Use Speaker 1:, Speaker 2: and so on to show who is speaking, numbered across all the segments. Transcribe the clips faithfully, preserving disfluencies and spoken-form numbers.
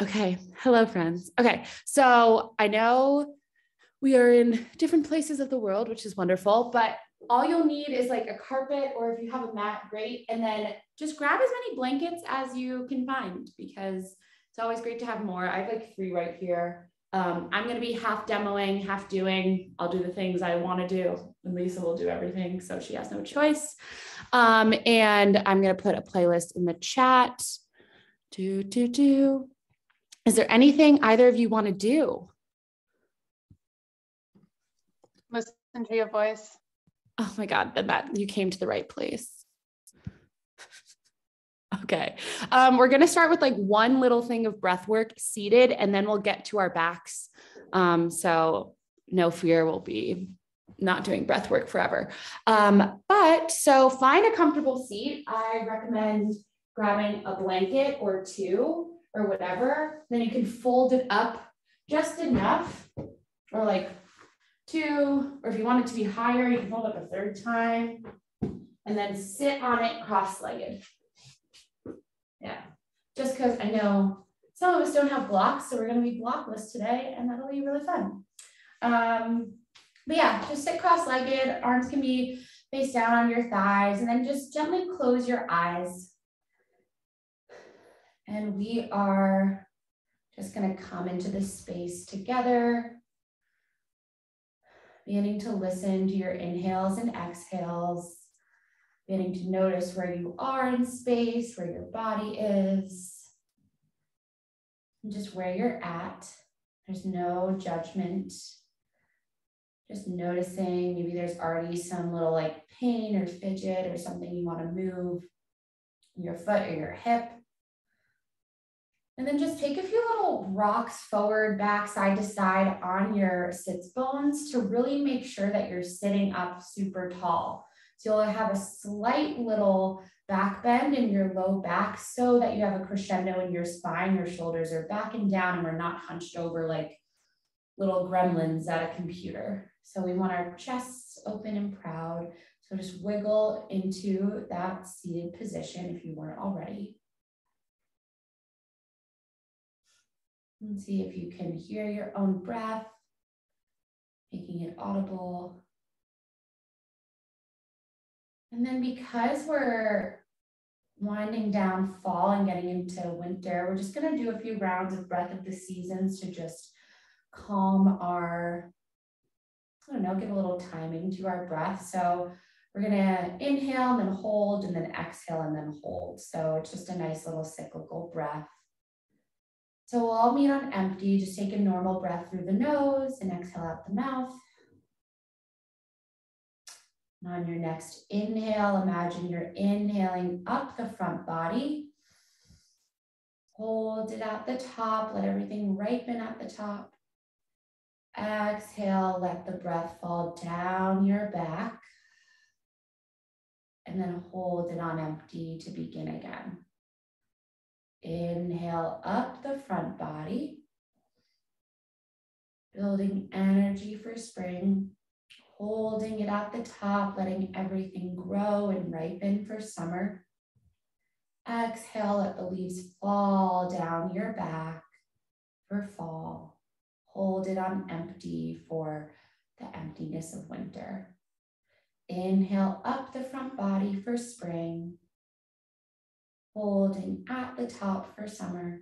Speaker 1: Okay. Hello, friends. Okay. So I know we are in different places of the world, which is wonderful, but all you'll need is like a carpet, or if you have a mat, great. And then just grab as many blankets as you can find, because it's always great to have more. I have like three right here. Um, I'm going to be half demoing, half doing. I'll do the things I want to do, and Lisa will do everything, so she has no choice. Um, and I'm going to put a playlist in the chat. Do, do, do. Is there anything either of you want to do?
Speaker 2: Listen to your voice.
Speaker 1: Oh my God, then that you came to the right place. Okay. Um, we're going to start with like one little thing of breath work seated, and then we'll get to our backs. Um, so no fear, we'll be not doing breath work forever. Um, but so find a comfortable seat. I recommend grabbing a blanket or two or whatever. Then you can fold it up just enough, or like two, or if you want it to be higher, you can fold up a third time and then sit on it cross-legged. Yeah, just because I know some of us don't have blocks, so we're going to be blockless today, and that'll be really fun. Um, but yeah, just sit cross-legged. Arms can be face down on your thighs, and then just gently close your eyes. And we are just going to come into this space together, beginning to listen to your inhales and exhales, beginning to notice where you are in space, where your body is, and just where you're at. There's no judgment. Just noticing, maybe there's already some little like pain or fidget or something you want to move in your foot or your hip. And then just take a few little rocks forward, back, side to side on your sits bones to really make sure that you're sitting up super tall. So you'll have a slight little back bend in your low back so that you have a crescendo in your spine. Your shoulders are back and down, and we're not hunched over like little gremlins at a computer. So we want our chests open and proud. So just wiggle into that seated position if you weren't already. And see if you can hear your own breath, making it audible. And then because we're winding down fall and getting into winter, we're just going to do a few rounds of breath of the seasons to just calm our, I don't know, give a little timing to our breath. So we're going to inhale and then hold, and then exhale and then hold. So it's just a nice little cyclical breath. So we'll all meet on empty. Just take a normal breath through the nose and exhale out the mouth. And on your next inhale, imagine you're inhaling up the front body. Hold it at the top. Let everything ripen at the top. Exhale, let the breath fall down your back. And then hold it on empty to begin again. Inhale up the front body. Building energy for spring. Holding it at the top, letting everything grow and ripen for summer. Exhale, let the leaves fall down your back for fall. Hold it on empty for the emptiness of winter. Inhale up the front body for spring. Holding at the top for summer.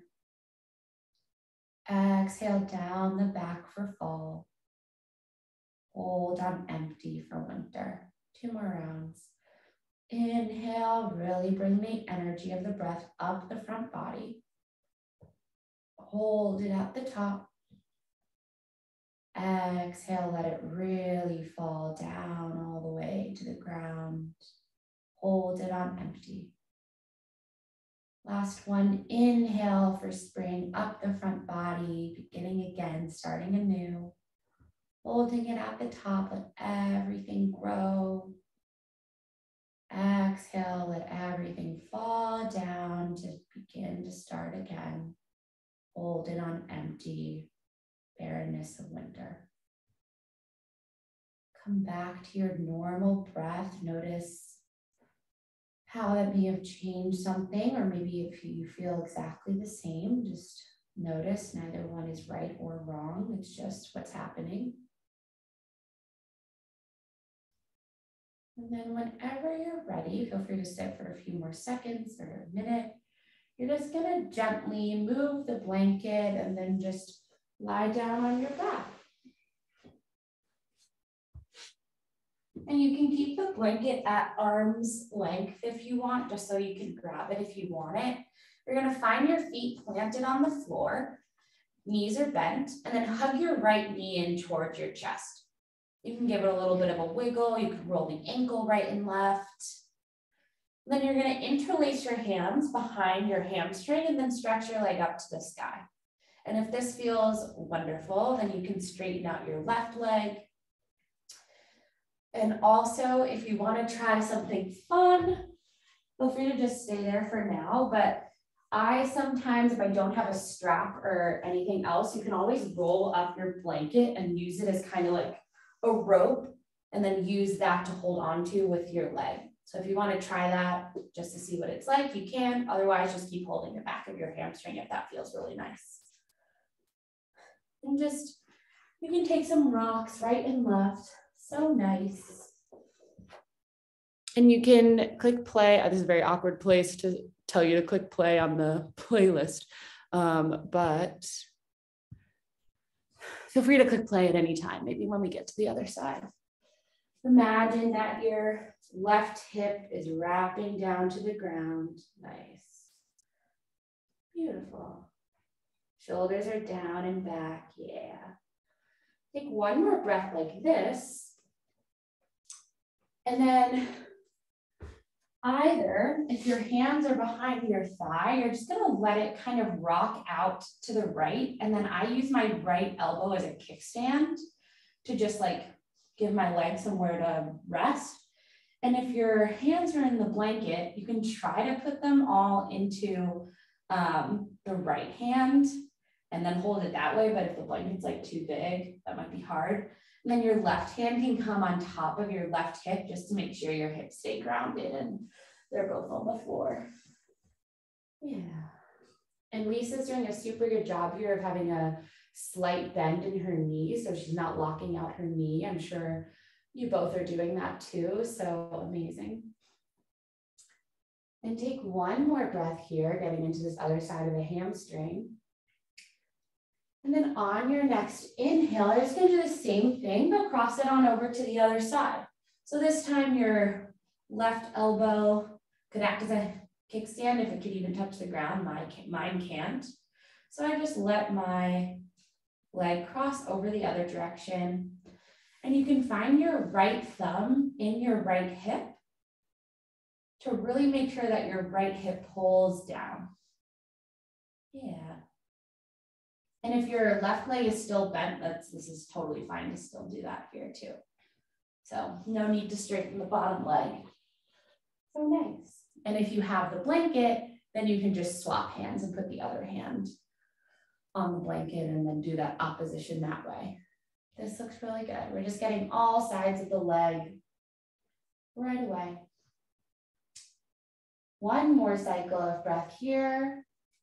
Speaker 1: Exhale down the back for fall. Hold on empty for winter. Two more rounds. Inhale, really bring the energy of the breath up the front body. Hold it at the top. Exhale, let it really fall down all the way to the ground. Hold it on empty. Last one, inhale for spring up the front body, beginning again, starting anew. Holding it at the top, let everything grow. Exhale, let everything fall down to begin to start again. Hold it on empty, barrenness of winter. Come back to your normal breath. Notice how it may have changed something, or maybe if you feel exactly the same, just Notice neither one is right or wrong. It's just what's happening. And then whenever you're ready, feel free to sit for a few more seconds or a minute. You're just gonna gently move the blanket and then just lie down on your back. And you can keep the blanket at arm's length if you want, just so you can grab it if you want it. You're gonna find your feet planted on the floor, knees are bent, and then hug your right knee in towards your chest. You can give it a little bit of a wiggle. You can roll the ankle right and left. Then you're gonna interlace your hands behind your hamstring and then stretch your leg up to the sky. And if this feels wonderful, then you can straighten out your left leg. And also, if you wanna try something fun, feel free to just stay there for now. But I sometimes, if I don't have a strap or anything else, you can always roll up your blanket and use it as kind of like a rope, and then use that to hold on to with your leg. So if you want to try that just to see what it's like, you can. Otherwise, just keep holding the back of your hamstring if that feels really nice. And just, you can take some rocks right and left. So nice. And you can click play. This is a very awkward place to tell you to click play on the playlist, um, but feel free to click play at any time, maybe when we get to the other side. Imagine that your left hip is wrapping down to the ground. Nice. Beautiful. Shoulders are down and back. Yeah. Take one more breath like this. And then either, if your hands are behind your thigh, you're just gonna let it kind of rock out to the right. And then I use my right elbow as a kickstand to just like give my leg somewhere to rest. And if your hands are in the blanket, you can try to put them all into um, the right hand and then hold it that way. But if the blanket's like too big, that might be hard. And then your left hand can come on top of your left hip just to make sure your hips stay grounded and they're both on the floor. Yeah. And Lisa's doing a super good job here of having a slight bend in her knee, so she's not locking out her knee. I'm sure you both are doing that too, so amazing. And take one more breath here, getting into this other side of the hamstring. And then on your next inhale, you're just gonna do the same thing, but cross it on over to the other side. So this time your left elbow could act as a kickstand if it could even touch the ground. My, mine can't. So I just let my leg cross over the other direction. And you can find your right thumb in your right hip to really make sure that your right hip pulls down. Yeah. And if your left leg is still bent, that's, this is totally fine to still do that here too. So no need to straighten the bottom leg. So nice. And if you have the blanket, then you can just swap hands and put the other hand on the blanket and then do that opposition that way. This looks really good. We're just getting all sides of the leg right away. One more cycle of breath here.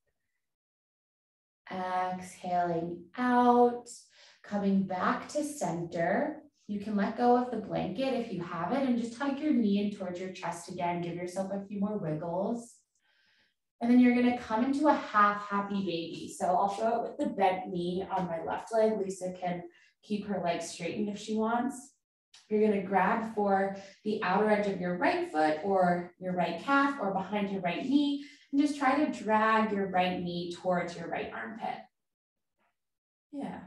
Speaker 1: Exhaling out, coming back to center. You can let go of the blanket if you have it and just hug your knee in towards your chest again. Give yourself a few more wiggles. And then you're gonna come into a half happy baby. So I'll show it with the bent knee on my left leg. Lisa can keep her leg straightened if she wants. You're gonna grab for the outer edge of your right foot or your right calf or behind your right knee and just try to drag your right knee towards your right armpit. Yeah.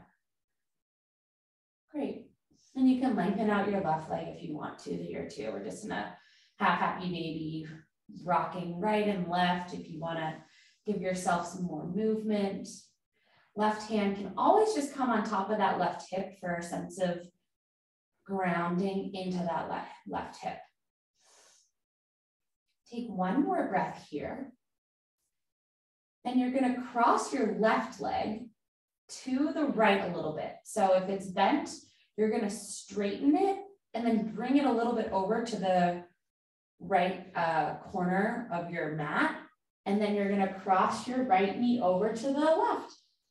Speaker 1: Great. And you can lengthen out your left leg if you want to here too. We're just in a half happy baby, rocking right and left if you want to give yourself some more movement. Left hand can always just come on top of that left hip for a sense of grounding into that left, left hip. Take one more breath here. And you're going to cross your left leg to the right a little bit. So if it's bent, you're going to straighten it and then bring it a little bit over to the right uh, corner of your mat. And then you're going to cross your right knee over to the left.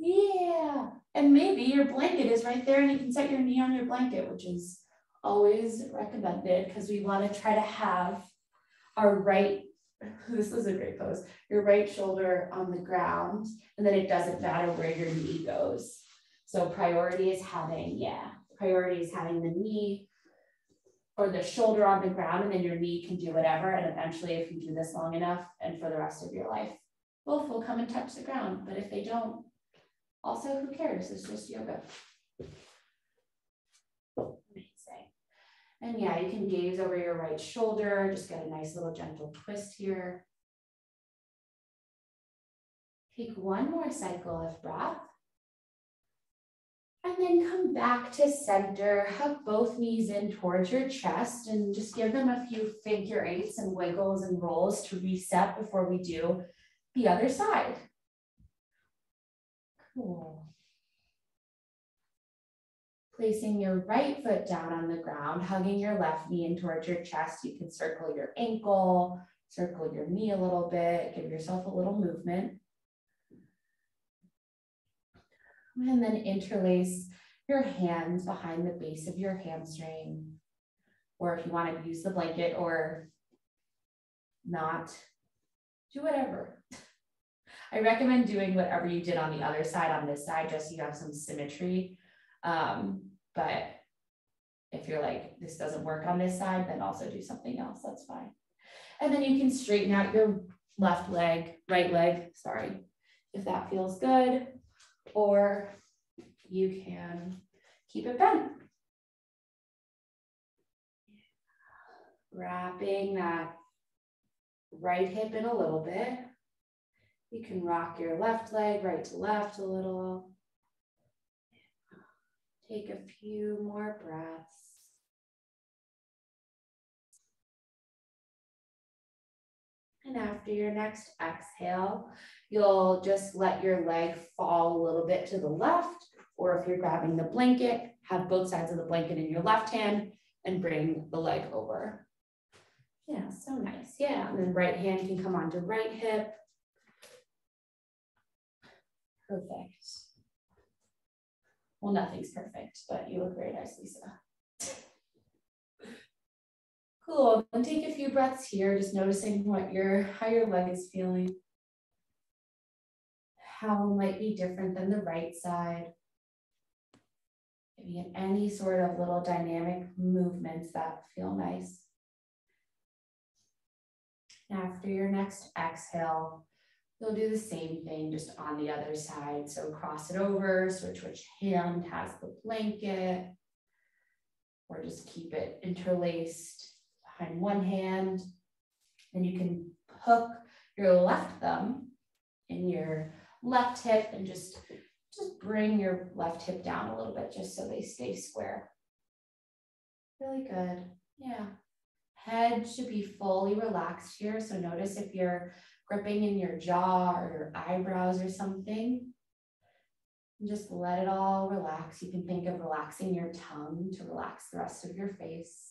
Speaker 1: Yeah. And maybe your blanket is right there and you can set your knee on your blanket, which is always recommended because we want to try to have our right, this is a great pose, your right shoulder on the ground, and then it doesn't matter where your knee goes. So priority is having, yeah, priority is having the knee or the shoulder on the ground, and then your knee can do whatever. And eventually, if you do this long enough and for the rest of your life, both will come and touch the ground. But if they don't, also, who cares? It's just yoga. Amazing. And yeah, you can gaze over your right shoulder, just get a nice little gentle twist here. Take one more cycle of breath. And then come back to center, hug both knees in towards your chest and just give them a few figure eights and wiggles and rolls to reset before we do the other side. Cool. Placing your right foot down on the ground, hugging your left knee in towards your chest. You can circle your ankle, circle your knee a little bit, give yourself a little movement. And then interlace your hands behind the base of your hamstring. Or if you want to use the blanket or not, do whatever. I recommend doing whatever you did on the other side on this side, just so you have some symmetry. Um, but if you're like, this doesn't work on this side, then also do something else, that's fine. And then you can straighten out your left leg, right leg, sorry, if that feels good. Or you can keep it bent. Wrapping that right hip in a little bit. You can rock your left leg right to left a little. Take a few more breaths. And after your next exhale, you'll just let your leg fall a little bit to the left, or if you're grabbing the blanket, have both sides of the blanket in your left hand and bring the leg over. Yeah, so nice. Yeah, and then right hand can come onto right hip. Perfect. Well, nothing's perfect, but you look very nice, Lisa. Cool, and take a few breaths here, just noticing what your, how your leg is feeling. How it might be different than the right side. Maybe in any sort of little dynamic movements that feel nice. After your next exhale, you'll do the same thing just on the other side. So cross it over, switch which hand has the blanket, or just keep it interlaced behind one hand. Then you can hook your left thumb in your left hip and just, just bring your left hip down a little bit just so they stay square. Really good. Yeah. Head should be fully relaxed here. So notice if you're gripping in your jaw or your eyebrows or something. And just let it all relax. You can think of relaxing your tongue to relax the rest of your face.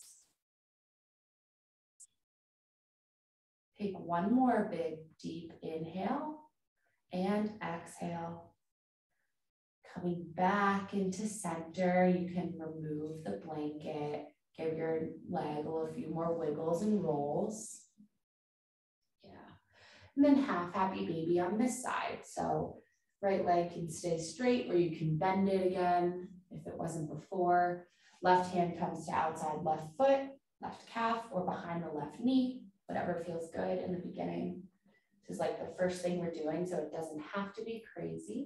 Speaker 1: Take one more big deep inhale and exhale. Coming back into center, you can remove the blanket. Give your leg a few more wiggles and rolls. Yeah. And then half happy baby on this side. So right leg can stay straight or you can bend it again if it wasn't before. Left hand comes to outside left foot, left calf, or behind the left knee, whatever feels good in the beginning. This is like the first thing we're doing, so it doesn't have to be crazy.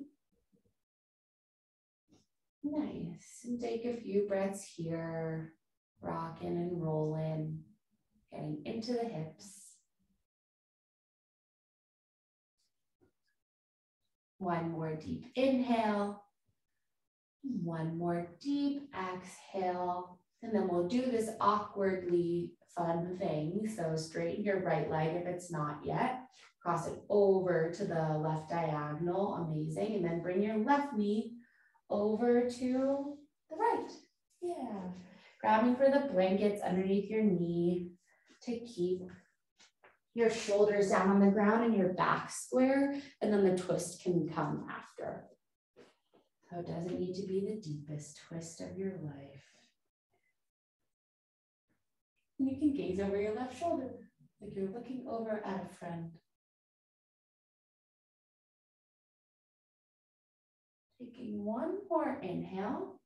Speaker 1: Nice. And take a few breaths here. Rocking and rolling, getting into the hips. One more deep inhale. One more deep exhale. And then we'll do this awkwardly fun thing. So straighten your right leg if it's not yet. Cross it over to the left diagonal. Amazing. And then bring your left knee over to the right. Yeah. Grabbing for the blankets underneath your knee to keep your shoulders down on the ground and your back square, and then the twist can come after. So it doesn't need to be the deepest twist of your life. And you can gaze over your left shoulder, like you're looking over at a friend. Taking one more inhale.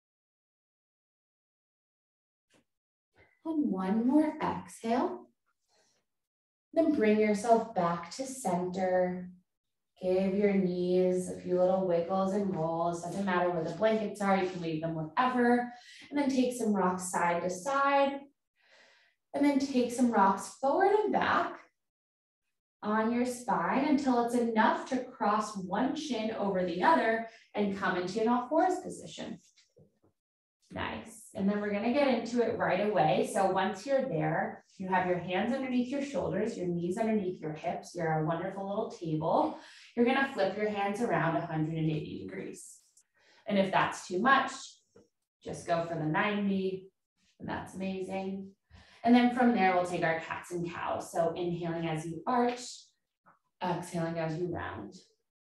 Speaker 1: And one more exhale. Then bring yourself back to center. Give your knees a few little wiggles and rolls. Doesn't matter where the blankets are, you can leave them wherever. And then take some rocks side to side. And then take some rocks forward and back on your spine until it's enough to cross one shin over the other and come into an all fours position. Nice. And then we're gonna get into it right away. So once you're there, you have your hands underneath your shoulders, your knees underneath your hips. You're a wonderful little table. You're gonna flip your hands around one hundred eighty degrees. And if that's too much, just go for the ninety, and that's amazing. And then from there, we'll take our cats and cows. So inhaling as you arch, exhaling as you round.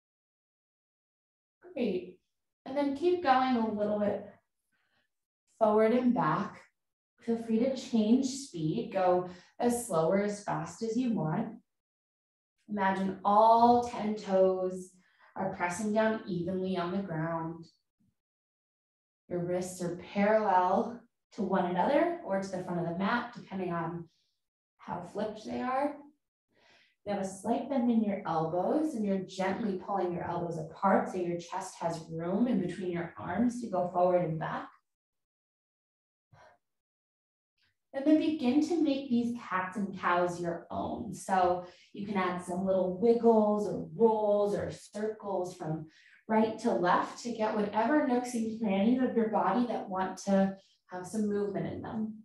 Speaker 1: Great. And then keep going a little bit forward and back. Feel free to change speed. Go as slow or as fast as you want. Imagine all ten toes are pressing down evenly on the ground. Your wrists are parallel to one another or to the front of the mat, depending on how flipped they are. You have a slight bend in your elbows and you're gently pulling your elbows apart so your chest has room in between your arms to go forward and back. And then begin to make these cats and cows your own. So you can add some little wiggles or rolls or circles from right to left to get whatever nooks and crannies of your body that want to have some movement in them.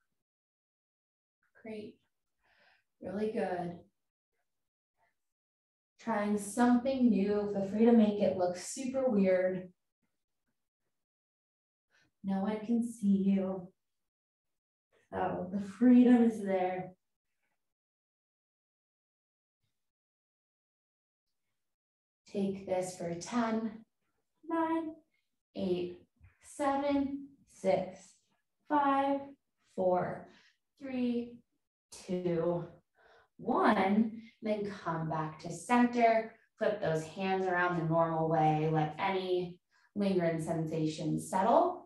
Speaker 1: Great. Really good. Trying something new. Feel free to make it look super weird. No one can see you. So the freedom is there. Take this for ten, nine, eight, seven, six, five, four, three, two, one. Then come back to center. Flip those hands around the normal way. Let any lingering sensations settle.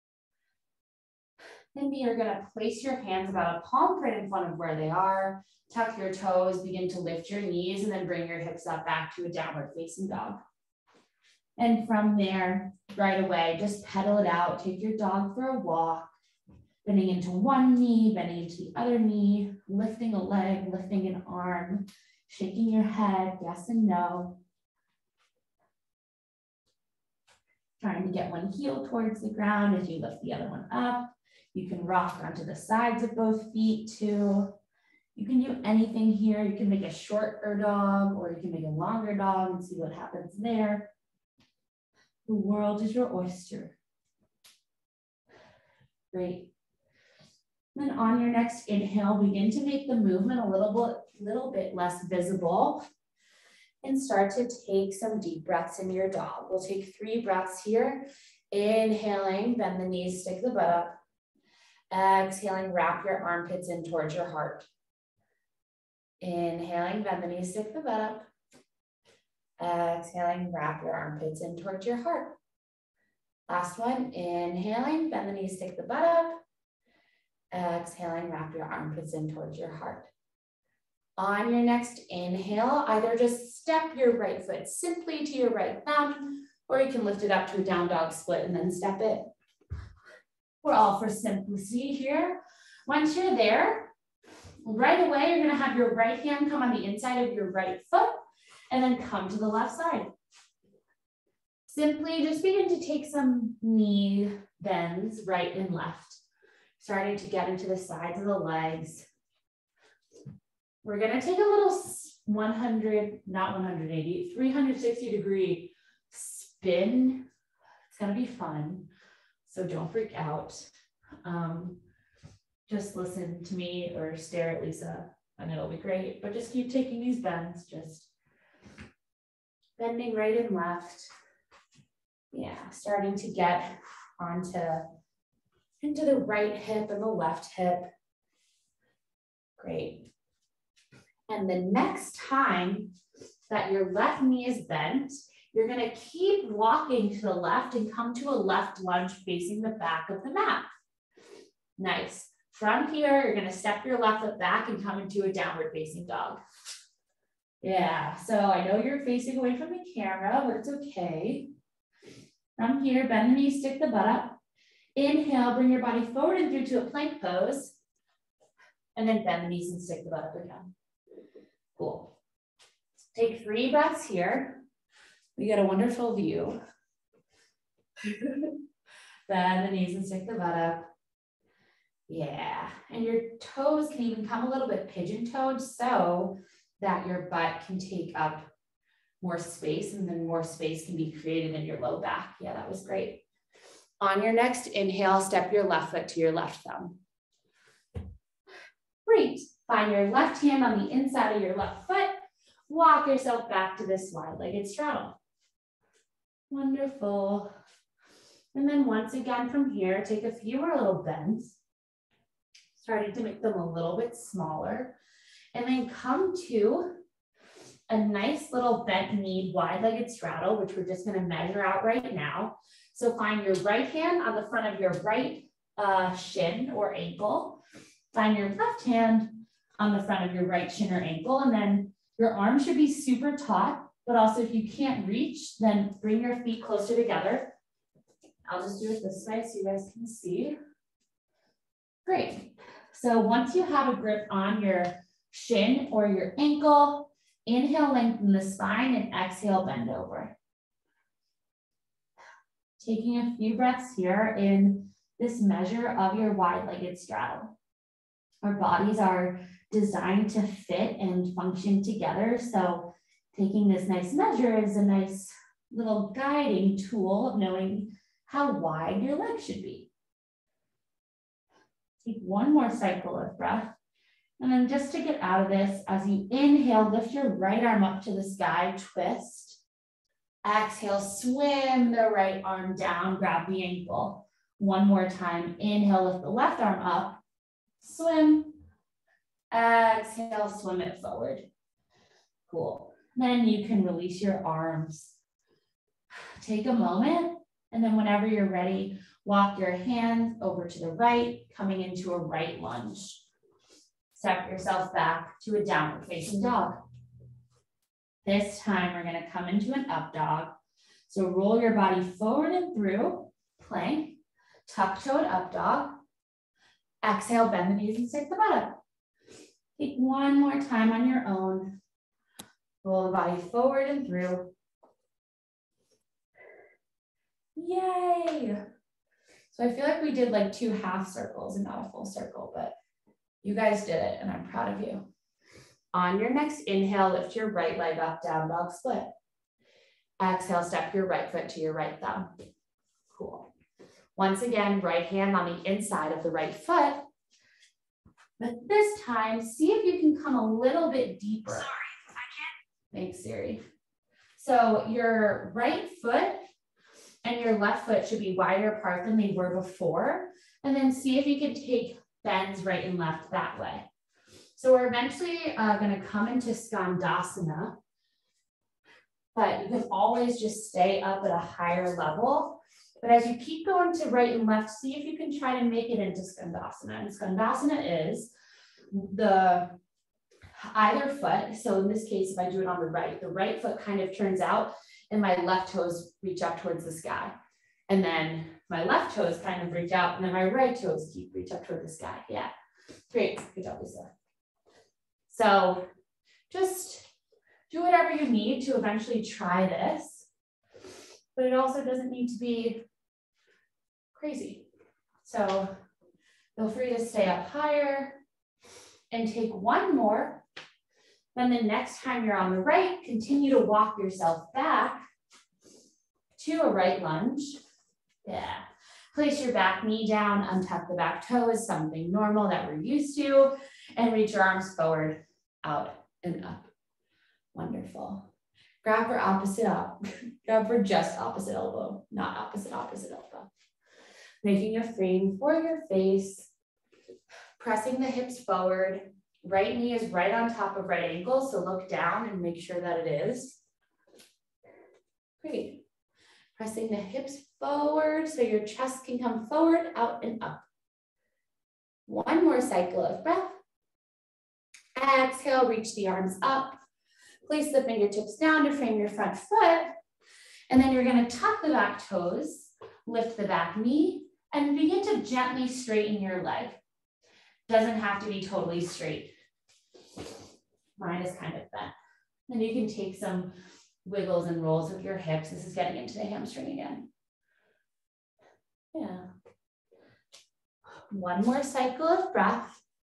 Speaker 1: Then you're going to place your hands about a palm print in front of where they are. Tuck your toes, begin to lift your knees, and then bring your hips up back to a downward facing dog. And from there, right away, just pedal it out. Take your dog for a walk, bending into one knee, bending into the other knee, lifting a leg, lifting an arm, shaking your head, yes and no. Trying to get one heel towards the ground as you lift the other one up. You can rock onto the sides of both feet too. You can do anything here. You can make a shorter dog or you can make a longer dog and see what happens there. The world is your oyster. Great. Then on your next inhale, begin to make the movement a little bit, little bit less visible and start to take some deep breaths in your dog. We'll take three breaths here. Inhaling, bend the knees, stick the butt up. Exhaling, wrap your armpits in towards your heart. Inhaling, bend the knees, stick the butt up. Exhaling, wrap your armpits in towards your heart. Last one, inhaling, bend the knees, stick the butt up. Exhaling, wrap your armpits in towards your heart. On your next inhale, either just step your right foot simply to your right thumb, or you can lift it up to a down dog split and then step it. We're all for simplicity here. Once you're there, right away, you're gonna have your right hand come on the inside of your right foot and then come to the left side. Simply just begin to take some knee bends right and left, starting to get into the sides of the legs. We're gonna take a little one hundred, not one hundred eighty, three hundred sixty degree spin. It's gonna be fun. So don't freak out. Um, just listen to me or stare at Lisa and it'll be great. But just keep taking these bends, just bending right and left. Yeah, starting to get onto into the right hip and the left hip. Great. And the next time that your left knee is bent, you're gonna keep walking to the left and come to a left lunge facing the back of the mat. Nice. From here, you're gonna step your left foot back and come into a downward facing dog. Yeah, so I know you're facing away from the camera, but it's okay. From here, bend the knees, stick the butt up. Inhale, bring your body forward and through to a plank pose. And then bend the knees and stick the butt up again. Cool. Take three breaths here. We get a wonderful view. Bend the knees and stick the butt up. Yeah, and your toes can even come a little bit pigeon-toed so that your butt can take up more space, and then more space can be created in your low back. Yeah, that was great. On your next inhale, step your left foot to your left thumb. Great. Find your left hand on the inside of your left foot. Walk yourself back to this wide-legged straddle. Wonderful. And then once again from here, take a few more little bends, starting to make them a little bit smaller. And then come to a nice little bent knee, wide-legged straddle, which we're just gonna measure out right now. So find your right hand on the front of your right uh, shin or ankle. Find your left hand on the front of your right shin or ankle, and then your arms should be super taut, but also if you can't reach, then bring your feet closer together. I'll just do it this way so you guys can see. Great. So once you have a grip on your shin or your ankle, inhale, lengthen the spine, and exhale, bend over. Taking a few breaths here in this measure of your wide-legged straddle. Our bodies are designed to fit and function together. So taking this nice measure is a nice little guiding tool of knowing how wide your legs should be. Take one more cycle of breath. And then just to get out of this, as you inhale, lift your right arm up to the sky, twist. Exhale, swim the right arm down, grab the ankle. One more time, inhale, lift the left arm up, swim. Exhale, swim it forward. Cool. Then you can release your arms. Take a moment, and then whenever you're ready, walk your hands over to the right, coming into a right lunge. Step yourself back to a downward facing dog. This time we're gonna come into an up dog. So roll your body forward and through, plank, tuck-toed up dog. Exhale, bend the knees and stick the butt up. Take one more time on your own. Roll the body forward and through. Yay. So I feel like we did like two half circles and not a full circle, but you guys did it and I'm proud of you. On your next inhale, lift your right leg up, down dog split. Exhale, step your right foot to your right thumb. Cool. Once again, right hand on the inside of the right foot. But this time, see if you can come a little bit deeper. Sorry, I can't. Thanks, Siri. So your right foot and your left foot should be wider apart than they were before. And then see if you can take bends right and left that way. So we're eventually uh, gonna come into skandasana, but you can always just stay up at a higher level. But as you keep going to right and left, see if you can try to make it into skandasana. And skandasana is the either foot. So in this case, if I do it on the right, the right foot kind of turns out and my left toes reach up towards the sky. And then my left toes kind of reach out and then my right toes keep reach up toward the sky. Yeah, great, good job, Lisa. So just do whatever you need to eventually try this, but it also doesn't need to be crazy. So feel free to stay up higher and take one more. Then the next time you're on the right, continue to walk yourself back to a right lunge. Yeah. Place your back knee down, untuck the back toes, something normal that we're used to, and reach your arms forward, out and up. Wonderful. Grab for opposite up, grab for just opposite elbow, not opposite, opposite elbow. Making a frame for your face, pressing the hips forward. Right knee is right on top of right ankle, so look down and make sure that it is. Great. Pressing the hips forward so your chest can come forward, out and up. One more cycle of breath. Exhale, reach the arms up. Place the fingertips down to frame your front foot. And then you're going to tuck the back toes, lift the back knee, and begin to gently straighten your leg. Doesn't have to be totally straight. Mine is kind of bent. Then you can take some wiggles and rolls with your hips. This is getting into the hamstring again. Yeah. One more cycle of breath.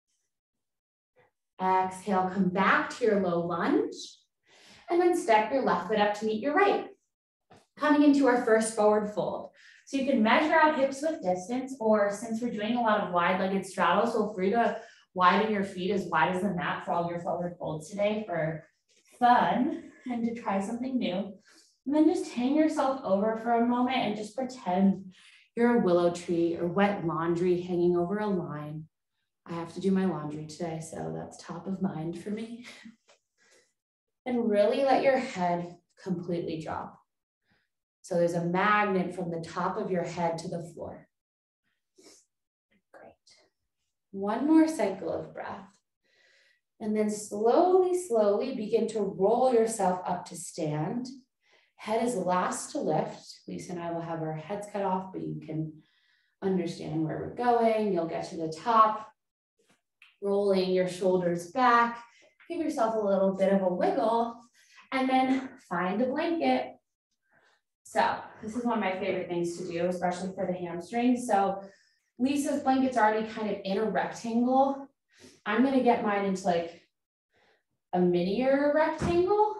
Speaker 1: Exhale, come back to your low lunge. And then step your left foot up to meet your right. Coming into our first forward fold. So you can measure out hips with distance, or since we're doing a lot of wide-legged straddles, feel free to widen your feet as wide as the mat for all your forward folds today for fun and to try something new. And then just hang yourself over for a moment and just pretend you're a willow tree or wet laundry hanging over a line. I have to do my laundry today, so that's top of mind for me. And really let your head completely drop. So there's a magnet from the top of your head to the floor. Great. One more cycle of breath. And then slowly, slowly begin to roll yourself up to stand. Head is last to lift. Lisa and I will have our heads cut off, but you can understand where we're going. You'll get to the top, rolling your shoulders back. Give yourself a little bit of a wiggle, and then find a blanket. So this is one of my favorite things to do, especially for the hamstrings. So Lisa's blanket's already kind of in a rectangle. I'm gonna get mine into like a minier rectangle.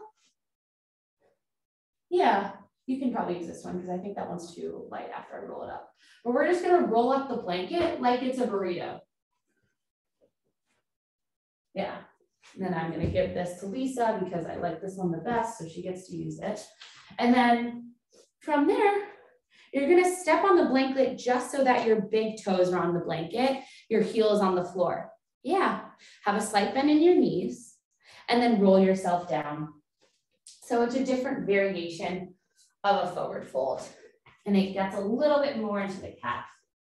Speaker 1: Yeah, you can probably use this one because I think that one's too light after I roll it up. But we're just gonna roll up the blanket like it's a burrito. Yeah. And then I'm going to give this to Lisa because I like this one the best, so she gets to use it. And then from there, you're going to step on the blanket just so that your big toes are on the blanket, your heel is on the floor. Yeah, have a slight bend in your knees, and then roll yourself down. So it's a different variation of a forward fold, and it gets a little bit more into the calf.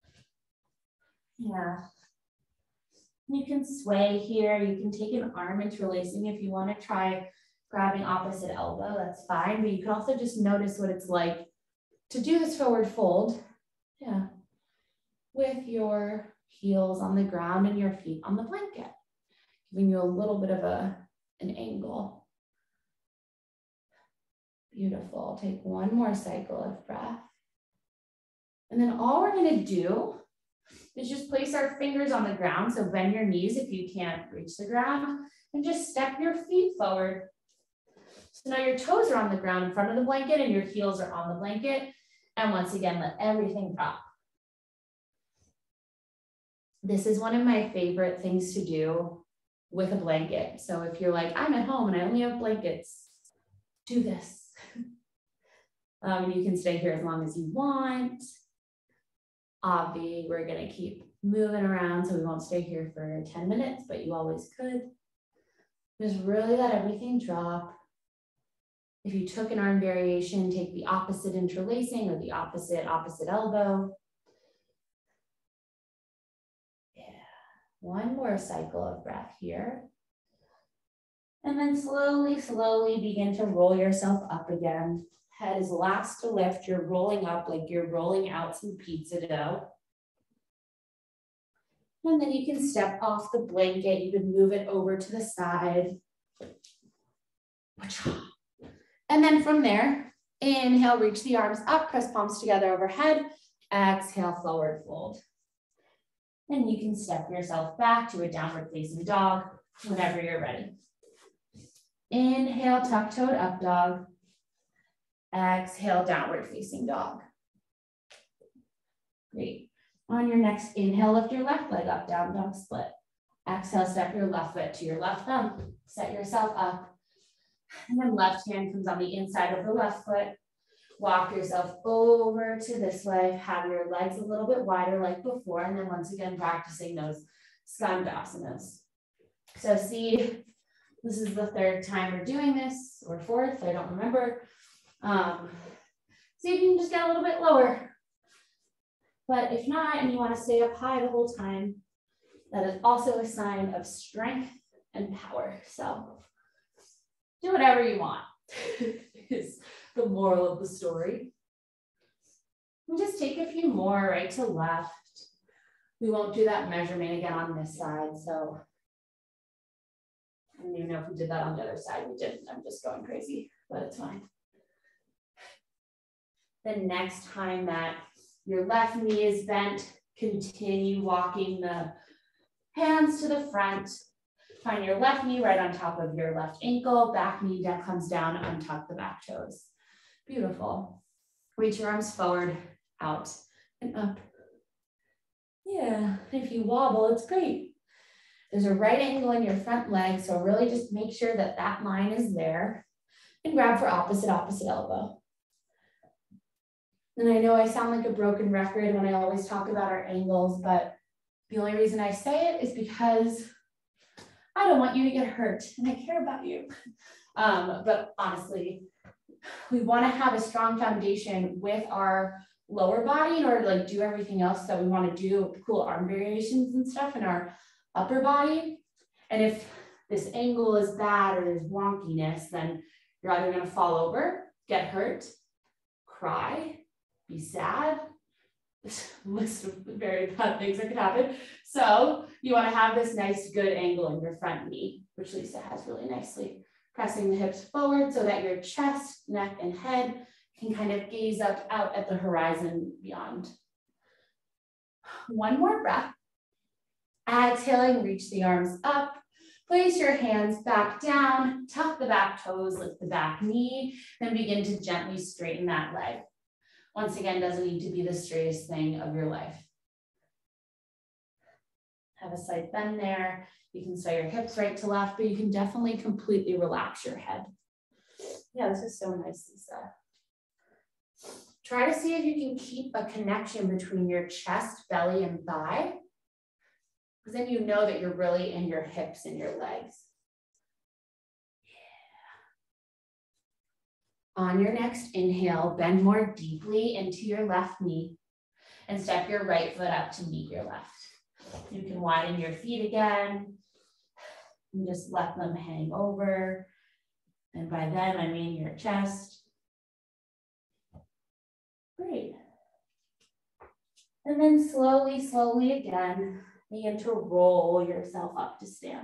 Speaker 1: Yeah. You can sway here. You can take an arm interlacing if you want to try grabbing opposite elbow, that's fine. But you can also just notice what it's like to do this forward fold. Yeah. With your heels on the ground and your feet on the blanket, giving you a little bit of a, an angle. Beautiful. Take one more cycle of breath. And then all we're going to do is just place our fingers on the ground. So bend your knees if you can't reach the ground, and just step your feet forward. So now your toes are on the ground in front of the blanket and your heels are on the blanket. And once again, let everything drop. This is one of my favorite things to do with a blanket. So if you're like, I'm at home and I only have blankets, do this. um, you can stay here as long as you want. Obvi, we're gonna keep moving around, so we won't stay here for ten minutes, but you always could. Just really let everything drop. If you took an arm variation, take the opposite interlacing or the opposite, opposite elbow. Yeah, one more cycle of breath here. And then slowly, slowly begin to roll yourself up again. Head is last to lift. You're rolling up like you're rolling out some pizza dough. And then you can step off the blanket. You can move it over to the side. And then from there, inhale, reach the arms up, press palms together overhead. Exhale, forward fold. And you can step yourself back to a downward facing dog whenever you're ready. Inhale, tuck-toed up dog. Exhale, downward facing dog. Great. On your next inhale, lift your left leg up, down dog split. Exhale, step your left foot to your left thumb. Set yourself up. And then left hand comes on the inside of the left foot. Walk yourself over to this way. Have your legs a little bit wider like before. And then once again, practicing those skandasanas. So see, this is the third time we're doing this, or fourth, I don't remember. Um, see if you can just get a little bit lower. But if not, and you want to stay up high the whole time, that is also a sign of strength and power. So do whatever you want is the moral of the story. And just take a few more right to left. We won't do that measurement again on this side. So I don't even know if we did that on the other side. We didn't. I'm just going crazy, but it's fine. The next time that your left knee is bent, continue walking the hands to the front. Find your left knee right on top of your left ankle. Back knee that comes down, untuck the back toes. Beautiful. Reach your arms forward, out, and up. Yeah, if you wobble, it's great. There's a right angle in your front leg, so really just make sure that that line is there. And grab for opposite, opposite elbow. And I know I sound like a broken record when I always talk about our angles, but the only reason I say it is because I don't want you to get hurt and I care about you. Um, but honestly, we want to have a strong foundation with our lower body in order to like do everything else that we want to do, cool arm variations and stuff in our upper body. And if this angle is bad or there's wonkiness, then you're either going to fall over, get hurt, cry, be sad. This list of very bad things that could happen. So you want to have this nice good angle in your front knee, which Lisa has really nicely. Pressing the hips forward so that your chest, neck, and head can kind of gaze up out at the horizon beyond. One more breath. Exhaling, reach the arms up. Place your hands back down, tuck the back toes, lift the back knee, then begin to gently straighten that leg. Once again, doesn't need to be the straightest thing of your life. Have a slight bend there. You can sway your hips right to left, but you can definitely completely relax your head. Yeah, this is so nice, Lisa. Try to see if you can keep a connection between your chest, belly, and thigh, because then you know that you're really in your hips and your legs. On your next inhale, bend more deeply into your left knee and step your right foot up to meet your left. You can widen your feet again and just let them hang over. And by then, I mean your chest. Great. And then slowly, slowly again, begin to roll yourself up to stand.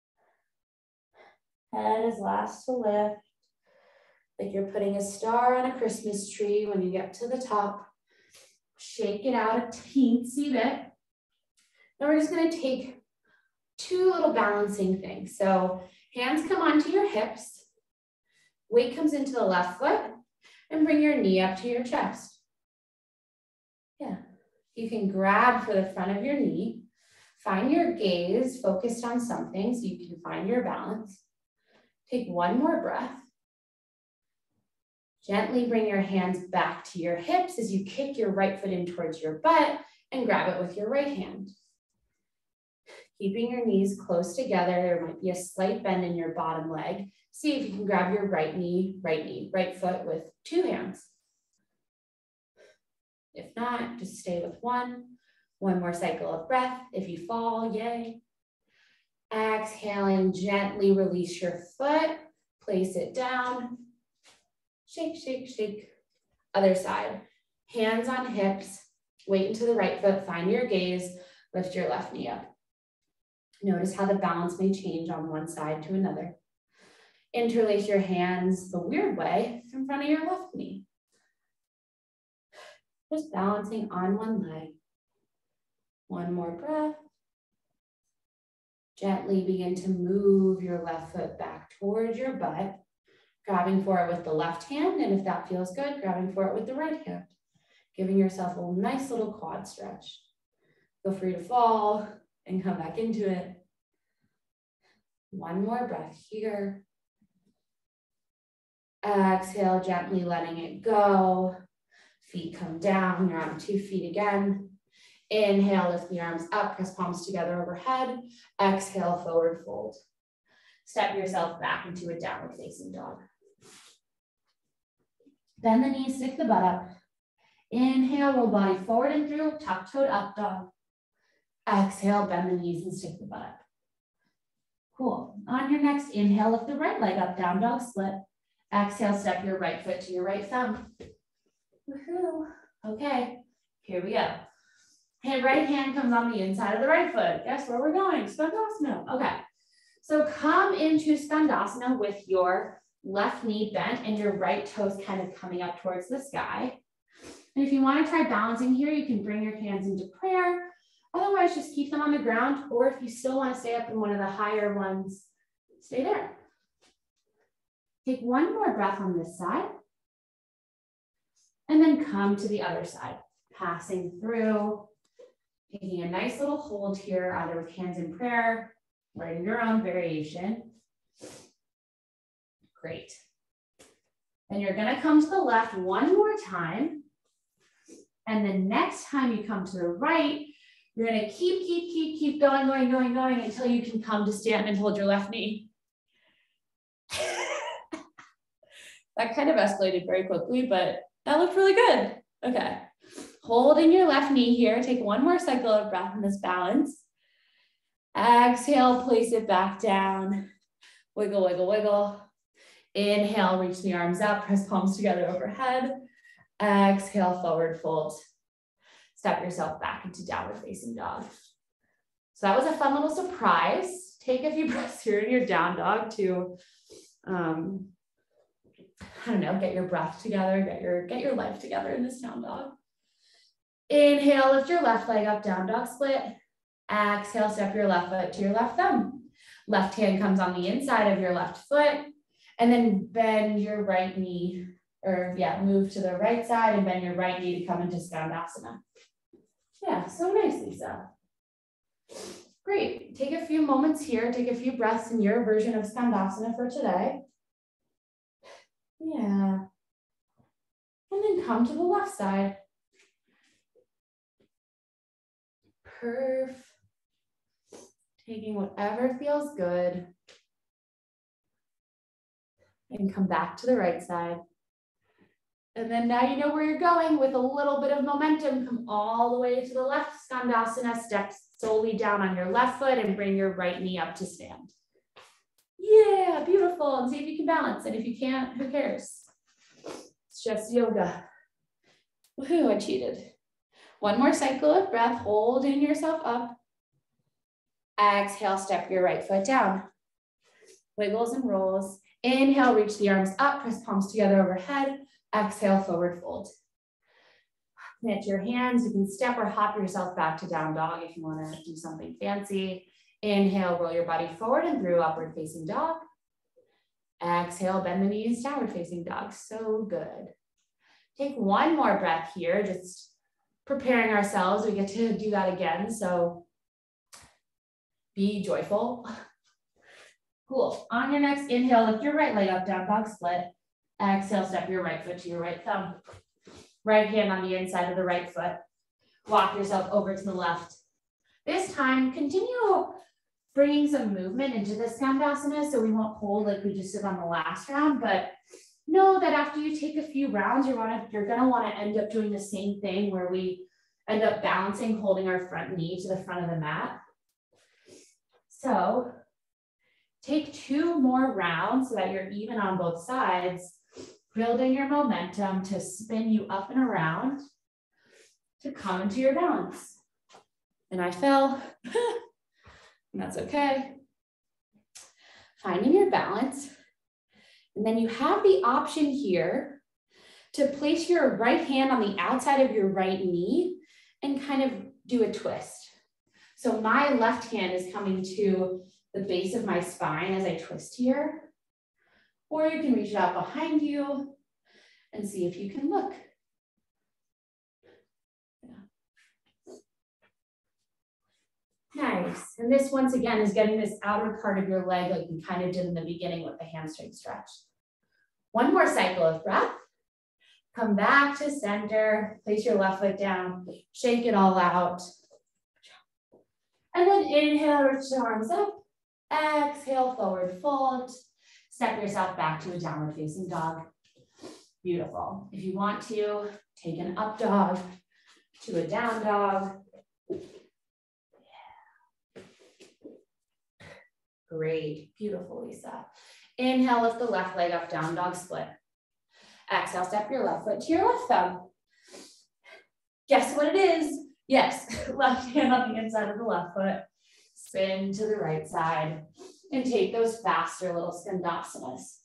Speaker 1: Head is last to lift. Like you're putting a star on a Christmas tree. When you get to the top, shake it out a teensy bit. Now we're just going to take two little balancing things. So hands come onto your hips, weight comes into the left foot, and bring your knee up to your chest. Yeah, you can grab for the front of your knee, find your gaze focused on something so you can find your balance. Take one more breath. Gently bring your hands back to your hips as you kick your right foot in towards your butt and grab it with your right hand. Keeping your knees close together, there might be a slight bend in your bottom leg. See if you can grab your right knee, right knee, right foot with two hands. If not, just stay with one. One more cycle of breath. If you fall, yay. Exhaling, gently release your foot. Place it down. Shake, shake, shake. Other side. Hands on hips. Weight into the right foot. Find your gaze. Lift your left knee up. Notice how the balance may change on one side to another. Interlace your hands the weird way in front of your left knee. Just balancing on one leg. One more breath. Gently begin to move your left foot back towards your butt, grabbing for it with the left hand, and if that feels good, grabbing for it with the right hand. Giving yourself a nice little quad stretch. Feel free to fall and come back into it. One more breath here. Exhale, gently letting it go. Feet come down, you're on two feet again. Inhale, lift the arms up, press palms together overhead. Exhale, forward fold. Step yourself back into a downward facing dog. Bend the knees, stick the butt up. Inhale, roll body forward and through, tuck-toed up dog. Exhale, bend the knees and stick the butt up. Cool. On your next inhale, lift the right leg up, down dog split. Exhale, step your right foot to your right thumb. Woohoo. Okay, here we go. Hand, right hand comes on the inside of the right foot. Guess where we're going? Skandasana. Okay. So come into Skandasana with your left knee bent and your right toes kind of coming up towards the sky. And if you want to try balancing here, you can bring your hands into prayer. Otherwise, just keep them on the ground. Or if you still want to stay up in one of the higher ones, stay there. Take one more breath on this side. And then come to the other side, passing through, taking a nice little hold here, either with hands in prayer or in your own variation. Great. Then you're going to come to the left one more time. And the next time you come to the right, you're going to keep, keep, keep, keep going, going, going, going until you can come to stand and hold your left knee. That kind of escalated very quickly, but that looked really good. Okay. Holding your left knee here. Take one more cycle of breath in this balance. Exhale, place it back down. Wiggle, wiggle, wiggle. Inhale, reach the arms up, press palms together overhead. Exhale, forward fold. Step yourself back into downward facing dog. So that was a fun little surprise. Take a few breaths here in your down dog to, um, I don't know, get your breath together, get your, get your life together in this down dog. Inhale, lift your left leg up, down dog split. Exhale, step your left foot to your left thumb. Left hand comes on the inside of your left foot, and then bend your right knee, or yeah, move to the right side and bend your right knee to come into skandasana. Yeah, so nice, Lisa. Great. Take a few moments here, take a few breaths in your version of skandasana for today. Yeah. And then come to the left side. Perf. Taking whatever feels good. And come back to the right side. And then now you know where you're going with a little bit of momentum. Come all the way to the left skandasana. Step solely down on your left foot and bring your right knee up to stand. Yeah, beautiful. And see if you can balance. And if you can't, who cares? It's just yoga. Woohoo, I cheated. One more cycle of breath, holding yourself up. Exhale, step your right foot down. Wiggles and rolls. Inhale, reach the arms up, press palms together overhead. Exhale, forward fold. Plant your hands. You can step or hop yourself back to down dog if you want to do something fancy. Inhale, roll your body forward and through, upward facing dog. Exhale, bend the knees, downward facing dog. So good. Take one more breath here, just preparing ourselves. We get to do that again, so be joyful. Cool. On your next inhale, lift your right leg up, down dog split. Exhale, step your right foot to your right thumb. Right hand on the inside of the right foot. Walk yourself over to the left. This time, continue bringing some movement into the skandasana, so we won't hold like we just did on the last round, but know that after you take a few rounds, you're gonna, you're gonna wanna end up doing the same thing where we end up balancing, holding our front knee to the front of the mat. So take two more rounds so that you're even on both sides, building your momentum to spin you up and around to come into your balance. And I fell, and that's okay. Finding your balance. And then you have the option here to place your right hand on the outside of your right knee and kind of do a twist. So my left hand is coming to the base of my spine as I twist here. Or you can reach it out behind you and see if you can look. Yeah. Nice. And this, once again, is getting this outer part of your leg like we kind of did in the beginning with the hamstring stretch. One more cycle of breath. Come back to center, place your left foot down, shake it all out. And then inhale, reach the arms up. Exhale, forward fold. Step yourself back to a downward facing dog. Beautiful. If you want to, take an up dog to a down dog. Yeah. Great, beautiful, Lisa. Inhale, lift the left leg up, down dog split. Exhale, step your left foot to your left thumb. Guess what it is? Yes, left hand on the inside of the left foot. Spin to the right side and take those faster little skandasanas.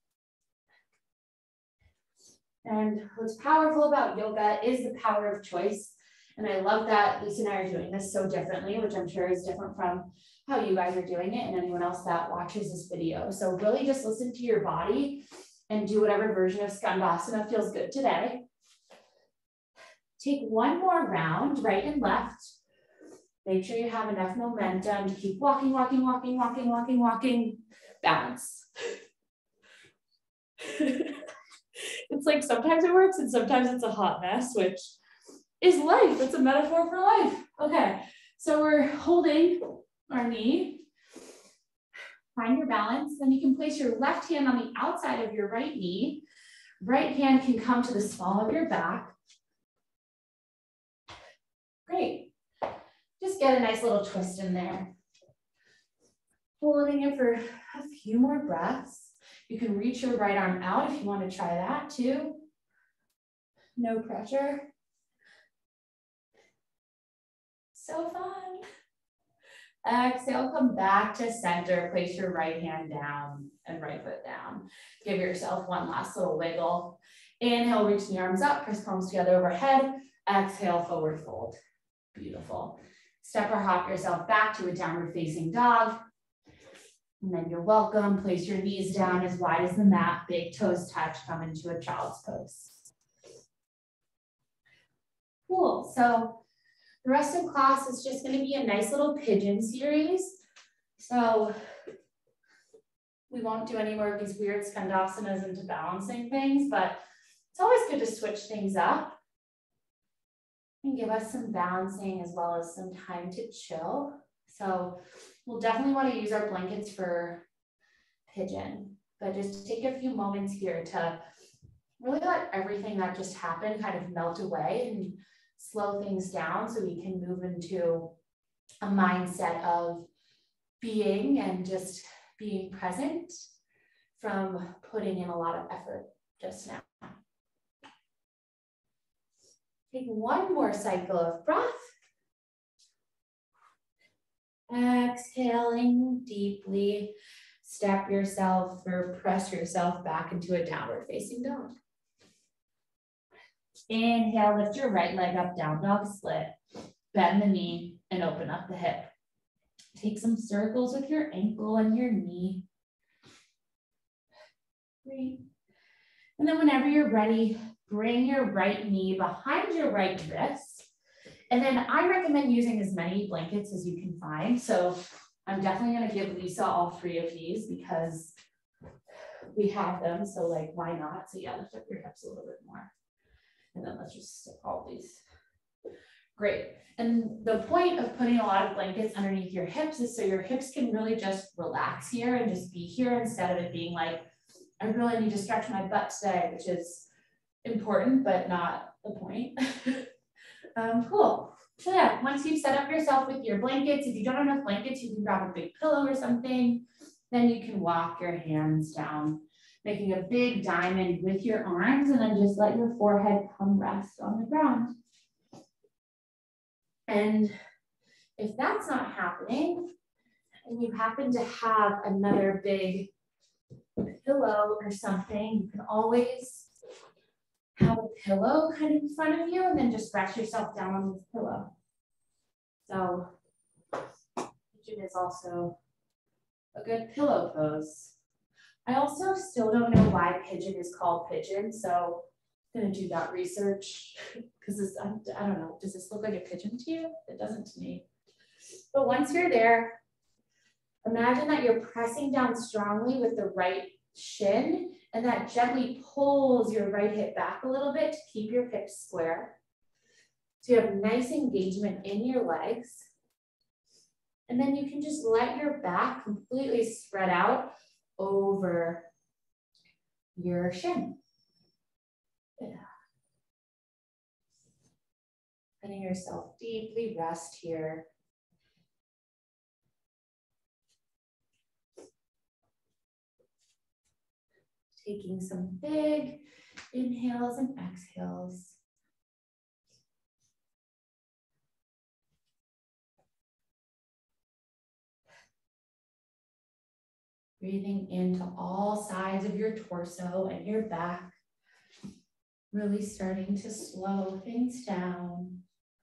Speaker 1: And what's powerful about yoga is the power of choice. And I love that Lisa and I are doing this so differently, which I'm sure is different from how you guys are doing it and anyone else that watches this video. So really just listen to your body and do whatever version of skandasana feels good today. Take one more round, right and left. Make sure you have enough momentum to keep walking, walking, walking, walking, walking, walking. Balance. It's like sometimes it works and sometimes it's a hot mess, which is life. It's a metaphor for life. Okay, so we're holding our knee. Find your balance. Then you can place your left hand on the outside of your right knee. Right hand can come to the small of your back. Great. Just get a nice little twist in there. Holding it for a few more breaths. You can reach your right arm out if you want to try that too. No pressure. So fun. Exhale, come back to center. Place your right hand down and right foot down. Give yourself one last little wiggle. Inhale, reach the arms up, press palms together overhead. Exhale, forward fold. Beautiful. Step or hop yourself back to a downward facing dog. And then you're welcome. Place your knees down as wide as the mat. Big toes touch. Come into a child's pose. Cool. So the rest of class is just going to be a nice little pigeon series. So we won't do any more of these weird skandasanas into balancing things, but it's always good to switch things up and give us some balancing as well as some time to chill. So we'll definitely want to use our blankets for pigeon, but just take a few moments here to really let everything that just happened kind of melt away and slow things down so we can move into a mindset of being and just being present from putting in a lot of effort just now. Take one more cycle of breath. Exhaling deeply, step yourself or press yourself back into a downward facing dog. Inhale, lift your right leg up, down dog split. Bend the knee and open up the hip. Take some circles with your ankle and your knee. Great. And then whenever you're ready, bring your right knee behind your right wrist. And then I recommend using as many blankets as you can find. So I'm definitely going to give Lisa all three of these because we have them. So like, why not? So yeah, lift up your hips a little bit more. And then let's just stick all these. Great. And the point of putting a lot of blankets underneath your hips is so your hips can really just relax here and just be here instead of it being like, I really need to stretch my butt today, which is important, but not the point. um, cool. So yeah, once you've set up yourself with your blankets, if you don't have enough blankets, you can grab a big pillow or something. Then you can walk your hands down, making a big diamond with your arms, and then just let your forehead come rest on the ground. And if that's not happening, and you happen to have another big pillow or something, you can always have a pillow kind of in front of you and then just rest yourself down on this pillow. So pigeon is also a good pillow pose. I also still don't know why pigeon is called pigeon, so I'm gonna do that research because this, I, I don't know, does this look like a pigeon to you? It doesn't to me. But once you're there, imagine that you're pressing down strongly with the right shin And that gently pulls your right hip back a little bit to keep your hips square. So you have nice engagement in your legs. And then you can just let your back completely spread out over your shin. Yeah. Letting yourself deeply rest here. Taking some big inhales and exhales. Breathing into all sides of your torso and your back. Really starting to slow things down.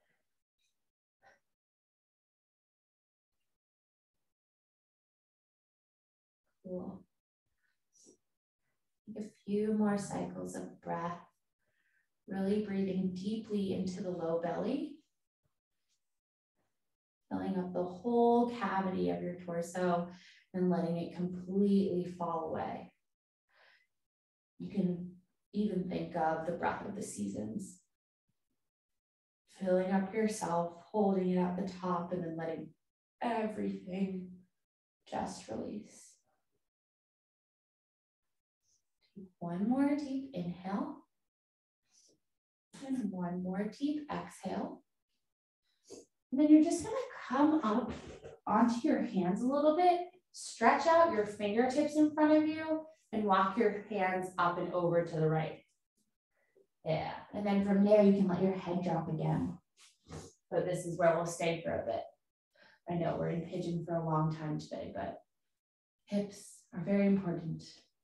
Speaker 1: Cool. Take a few more cycles of breath. Really breathing deeply into the low belly. Filling up the whole cavity of your torso and letting it completely fall away. You can even think of the breath of the seasons. Filling up yourself, holding it at the top, and then letting everything just release. Take one more deep inhale. And one more deep exhale. And then you're just gonna come up onto your hands a little bit, stretch out your fingertips in front of you, and walk your hands up and over to the right. Yeah, and then from there, you can let your head drop again. But this is where we'll stay for a bit. I know we're in pigeon for a long time today, but hips are very important.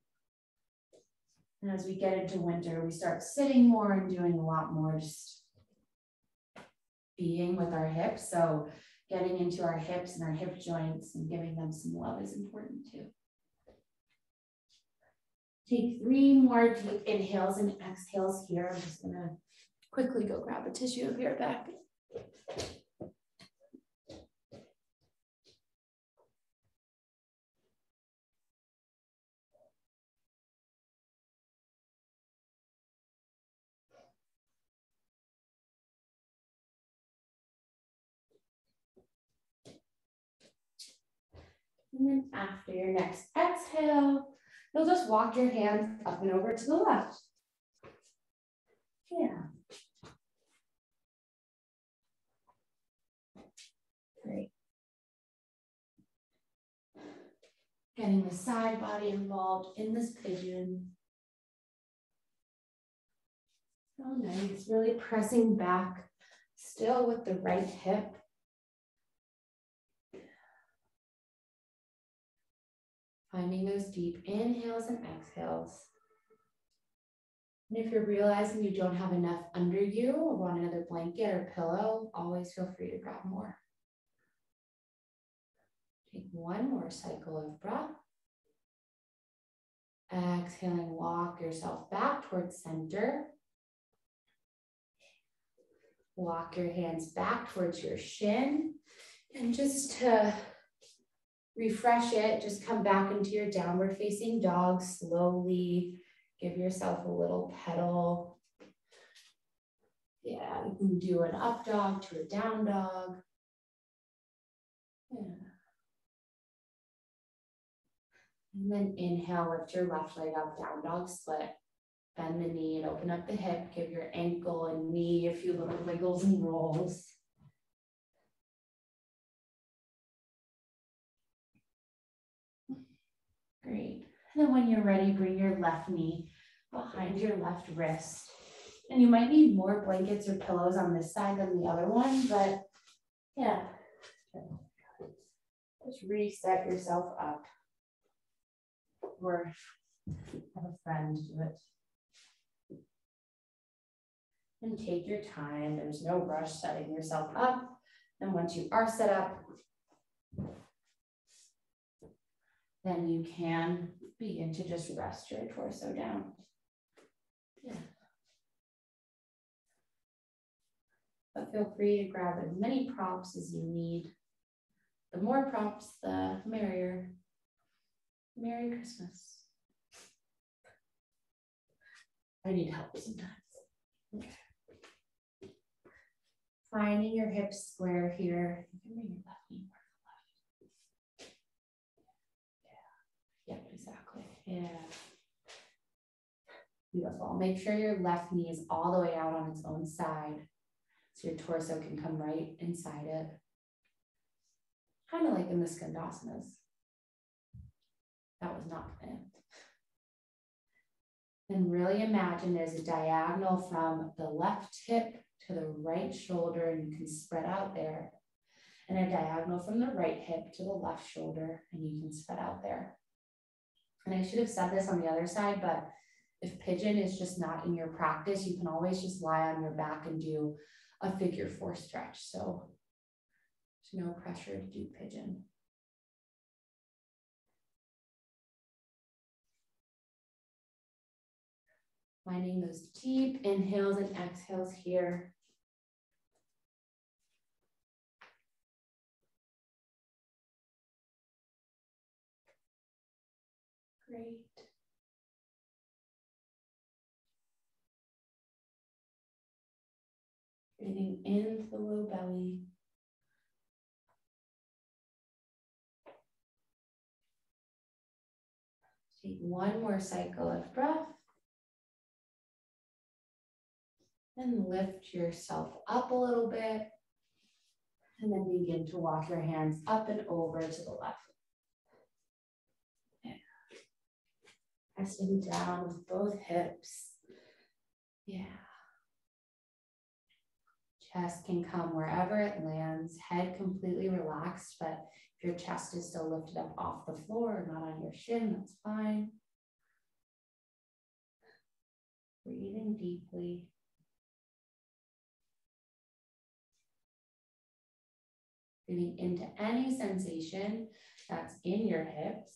Speaker 1: And as we get into winter, we start sitting more and doing a lot more just being with our hips. So getting into our hips and our hip joints and giving them some love is important too. Take three more deep inhales and exhales here. I'm just gonna quickly go grab a tissue of your back. And then after your next exhale, you'll just walk your hands up and over to the left. Yeah. Great. Getting the side body involved in this pigeon. Oh, nice. Really pressing back, still with the right hip. Finding those deep inhales and exhales. And if you're realizing you don't have enough under you or want another blanket or pillow, always feel free to grab more. Take one more cycle of breath. Exhaling, walk yourself back towards center. Walk your hands back towards your shin. And just to refresh it, just come back into your downward facing dog slowly. Give yourself a little pedal. Yeah, you can do an up dog to a down dog. Yeah. And then inhale, lift your left leg up, down dog split. Bend the knee and open up the hip. Give your ankle and knee a few little wiggles and rolls. Great. And then when you're ready, bring your left knee behind your left wrist. And you might need more blankets or pillows on this side than the other one, but yeah. Just reset yourself up. Or have a friend do it. And take your time. There's no rush setting yourself up. And once you are set up, then you can begin to just rest your torso down. Yeah. But feel free to grab as many props as you need. The more props, the merrier. Merry Christmas. I need help sometimes. Okay. Finding your hips square here. You can bring your left knee more to the left. Yeah, yeah, exactly. Yeah. Beautiful. Make sure your left knee is all the way out on its own side so your torso can come right inside it. Kind of like in the skandasanas. That was not planned. And really imagine there's a diagonal from the left hip to the right shoulder, and you can spread out there. And a diagonal from the right hip to the left shoulder, and you can spread out there. And I should have said this on the other side, but if pigeon is just not in your practice, you can always just lie on your back and do a figure four stretch. So there's no pressure to do pigeon. Finding those deep inhales and exhales here. Great. Breathing into the low belly. Take one more cycle of breath. And lift yourself up a little bit. And then begin to walk your hands up and over to the left. Yeah. Pressing down with both hips. Yeah. Chest can come wherever it lands. Head completely relaxed, but if your chest is still lifted up off the floor, not on your shin, that's fine. Breathing deeply. Breathing into any sensation that's in your hips.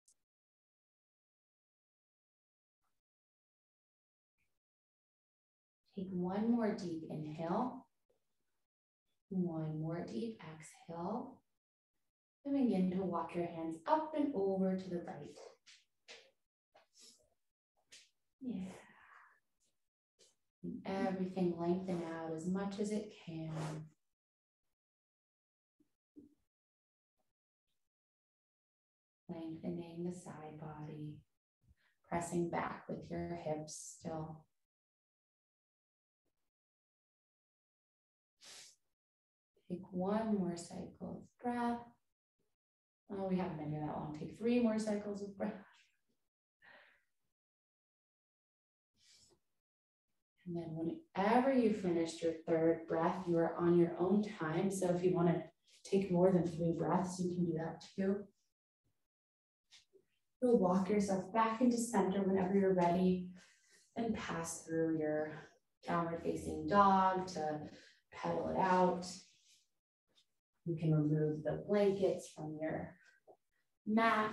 Speaker 1: Take one more deep inhale. One more deep exhale. And begin to walk your hands up and over to the right. Yeah. And everything lengthen out as much as it can. Lengthening the side body. Pressing back with your hips still. Take one more cycle of breath. Oh, we haven't been here that long. Take three more cycles of breath. And then whenever you finished your third breath, you are on your own time. So if you want to take more than three breaths, you can do that too. You'll walk yourself back into center whenever you're ready and pass through your downward facing dog to pedal it out. You can remove the blankets from your mat.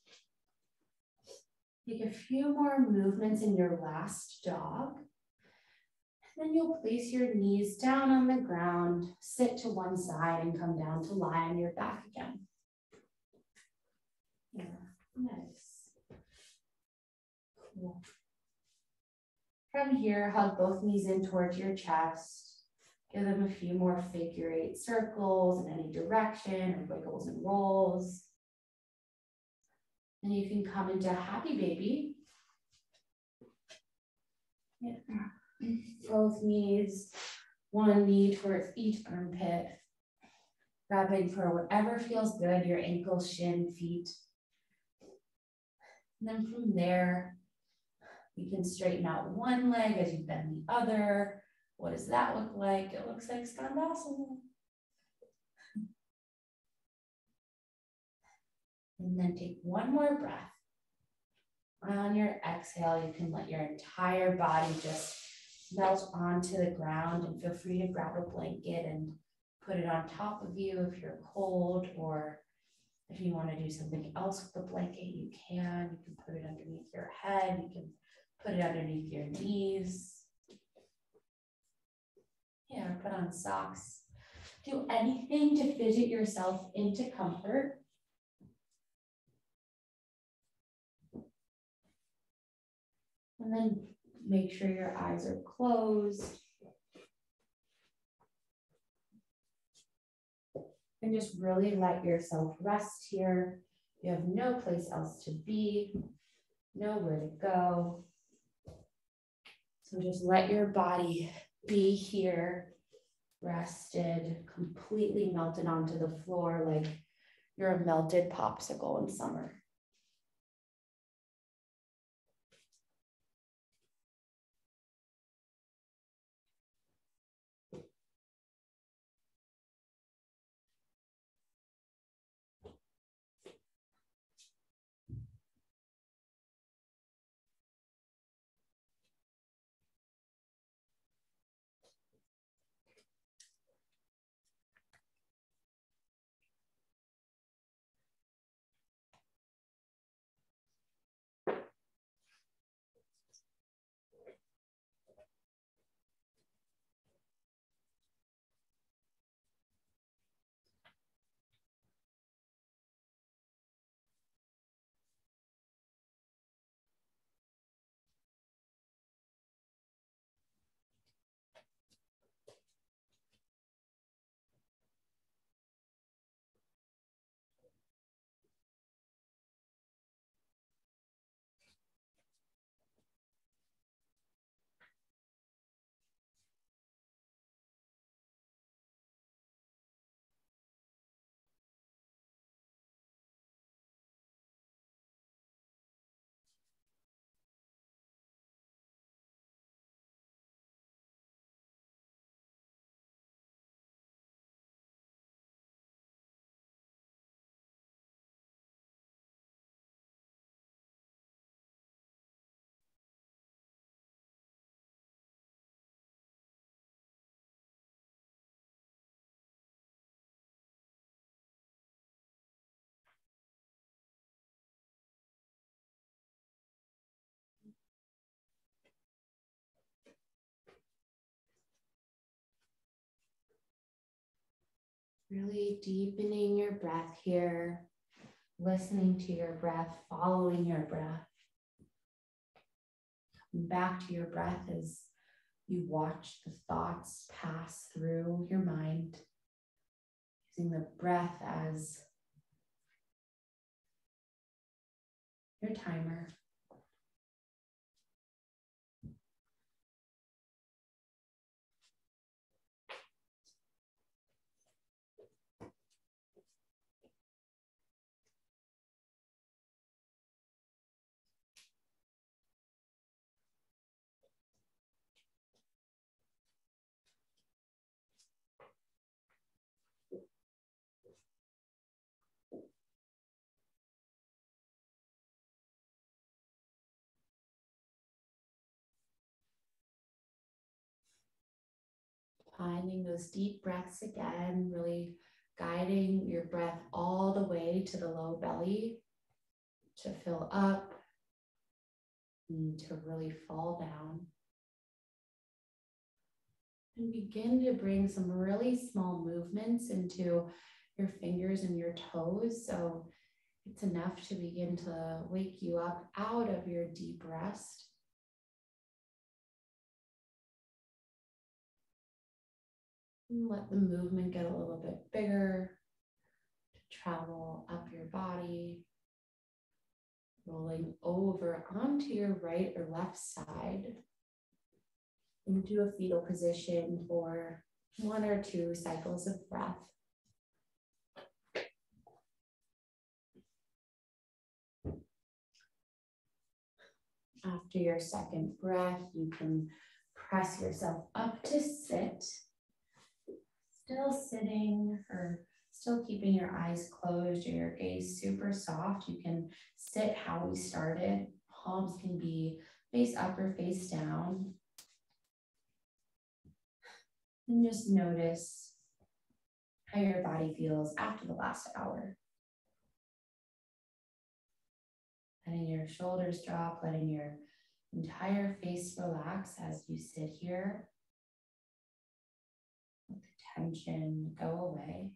Speaker 1: Take a few more movements in your last dog. Then you'll place your knees down on the ground, sit to one side, and come down to lie on your back again. Yeah, nice. Cool. From here, hug both knees in towards your chest. Give them a few more figure eight circles in any direction, or wiggles and rolls. And you can come into happy baby. Yeah. Both knees, one knee towards each armpit. Grabbing for whatever feels good, your ankles, shin, feet. And then from there, you can straighten out one leg as you bend the other. What does that look like? It looks like skandasana. And then take one more breath. On your exhale, you can let your entire body just melt onto the ground, and feel free to grab a blanket and put it on top of you if you're cold, or if you want to do something else with the blanket, you can. You can put it underneath your head. You can put it underneath your knees. Yeah, or put on socks. Do anything to fidget yourself into comfort. And then Make sure your eyes are closed. And just really let yourself rest here. You have no place else to be, nowhere to go. So just let your body be here, rested, completely melted onto the floor like you're a melted popsicle in summer. Really deepening your breath here, listening to your breath, following your breath. Come back to your breath as you watch the thoughts pass through your mind, using the breath as your timer. Finding those deep breaths again, really guiding your breath all the way to the low belly to fill up and to really fall down. And begin to bring some really small movements into your fingers and your toes. So it's enough to begin to wake you up out of your deep rest. And let the movement get a little bit bigger, to travel up your body, rolling over onto your right or left side into a fetal position for one or two cycles of breath. After your second breath, you can press yourself up to sit. Still sitting or still keeping your eyes closed or your gaze super soft. You can sit how we started. Palms can be face up or face down. And just notice how your body feels after the last hour. Letting your shoulders drop, letting your entire face relax as you sit here. Let the tension go away.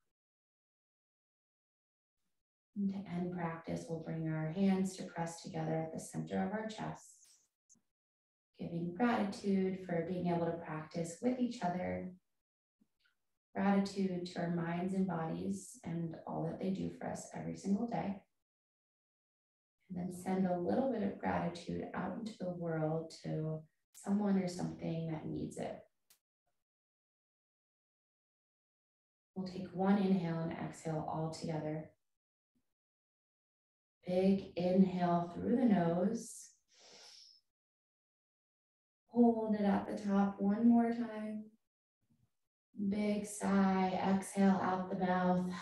Speaker 1: And to end practice, we'll bring our hands to press together at the center of our chest. Giving gratitude for being able to practice with each other. Gratitude to our minds and bodies and all that they do for us every single day. And then send a little bit of gratitude out into the world to someone or something that needs it. We'll take one inhale and exhale all together. Big inhale through the nose. Hold it at the top one more time. Big sigh, exhale out the mouth.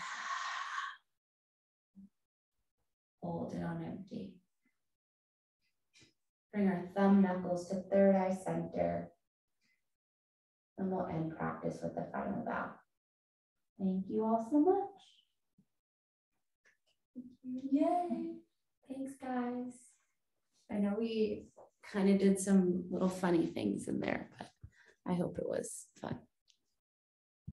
Speaker 1: Hold it on empty. Bring our thumb knuckles to third eye center. And we'll end practice with the final bow. Thank you all so much. Yay. Thanks, guys. I know we kind of did some little funny things in there, but I hope it was fun.